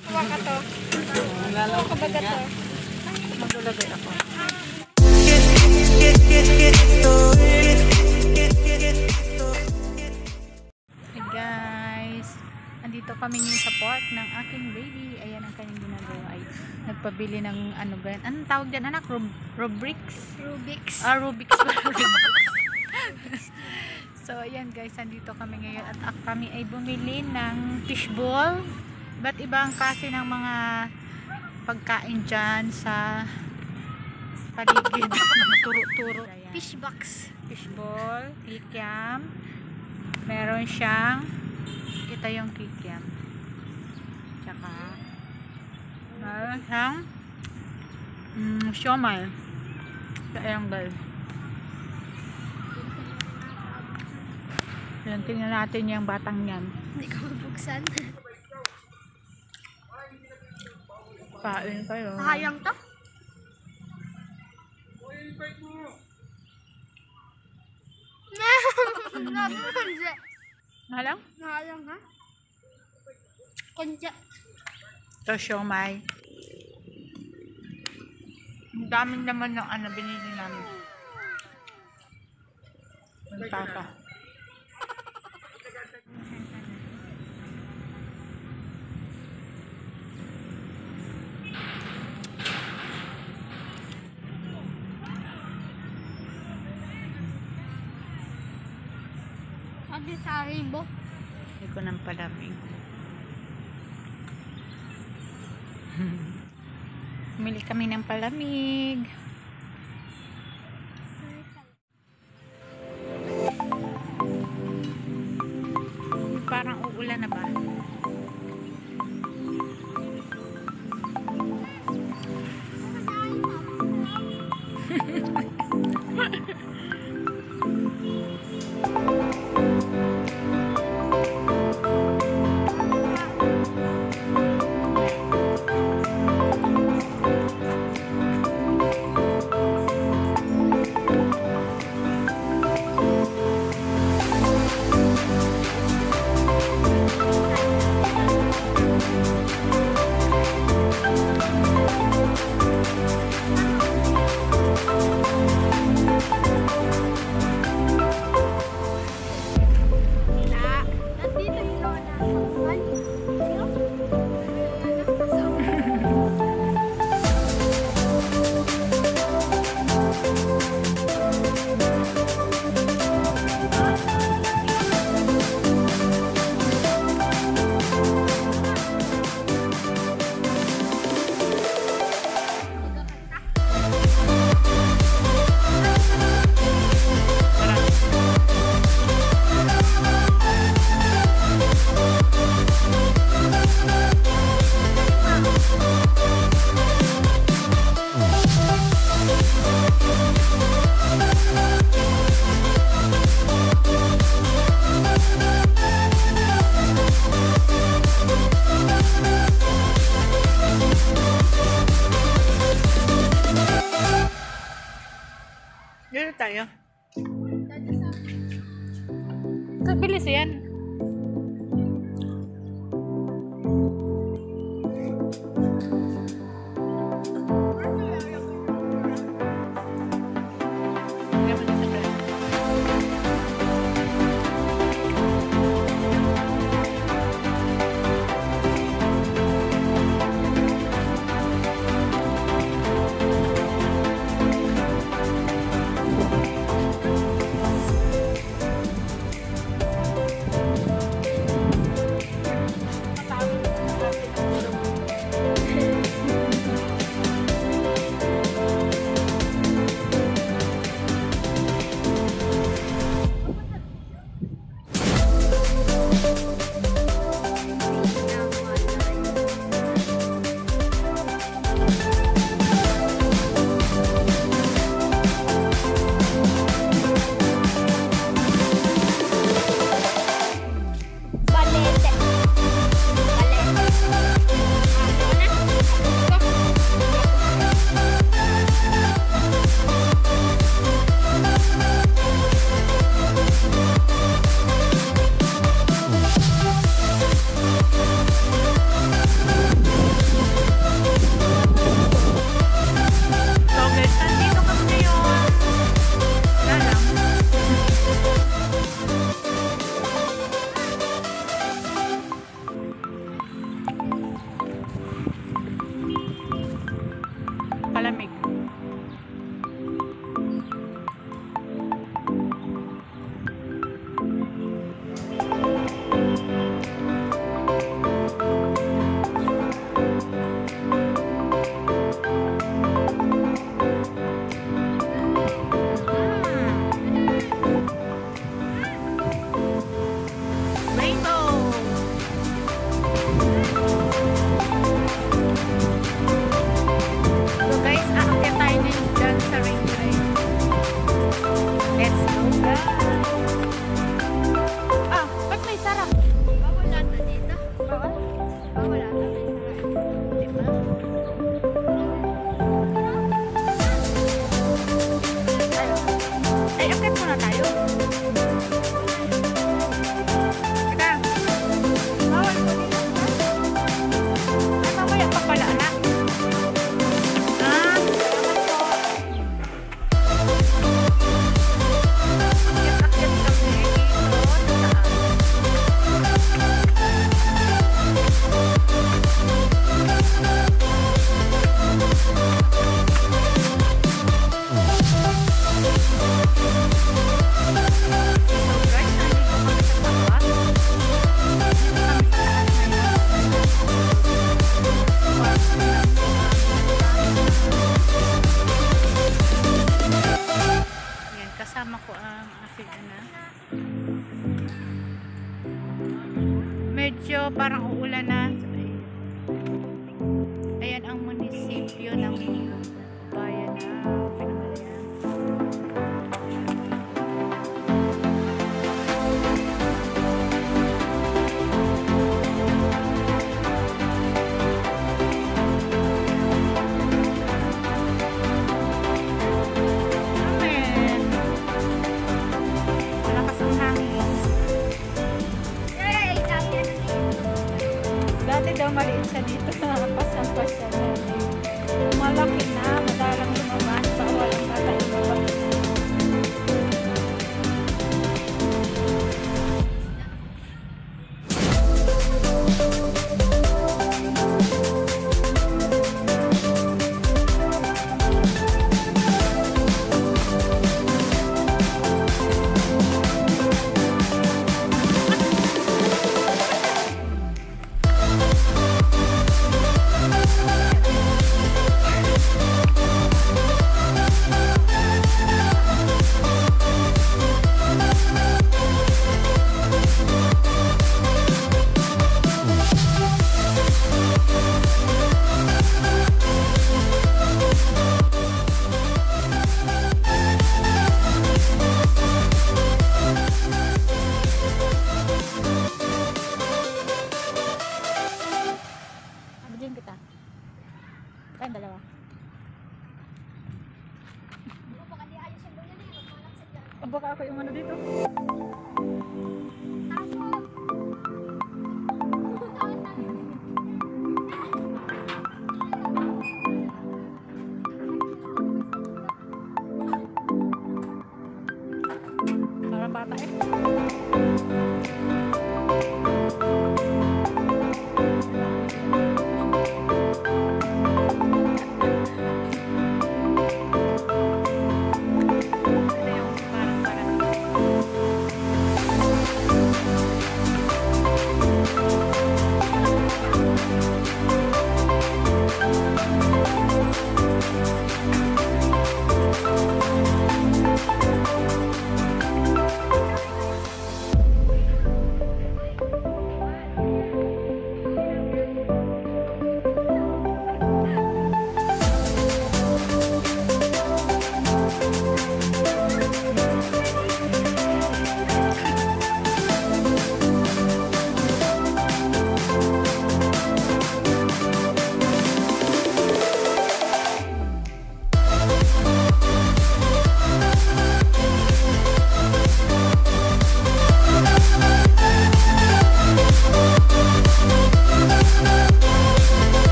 Kuha ka to. Kuha ka ba to? Magulagay ako. Hey guys, andito kami ngayon sa park ng aking baby. Ayan ang kanyang ginagawa ay nagpabili ng ano ba yan? Anong tawag dyan anak? Rubik's? Rubik's. So ayan guys, andito kami ngayon at kami ay bumili ng fishball. Iba't ibang klase ng mga pagkain dyan sa paligid. Turo-turo. Fishball, kikiam. Meron siyang, kita yung kikiam. Tsaka, meron siyang siomay. Ayan guys. Ayan, tingnan natin yung batang yan. Hindi ko mabuksan. Kain kayo. Sayang to? Mahalang? Sayang ha? Konja. Ito siomay. Ang daming naman ng ano binili namin. Ang tata. Sabi sa ribo. Hindi ko nang palamig. Bumili kami ng palamig. Parang uulan na ba? Dito tayo. Kabilis yan. siya dito. Pasyal-pasyal natin. Malaki na, madalang lumabas. Bawal ang bata lumabas. Abidin kita. Kain dalawa. Baka ako yung ano dito.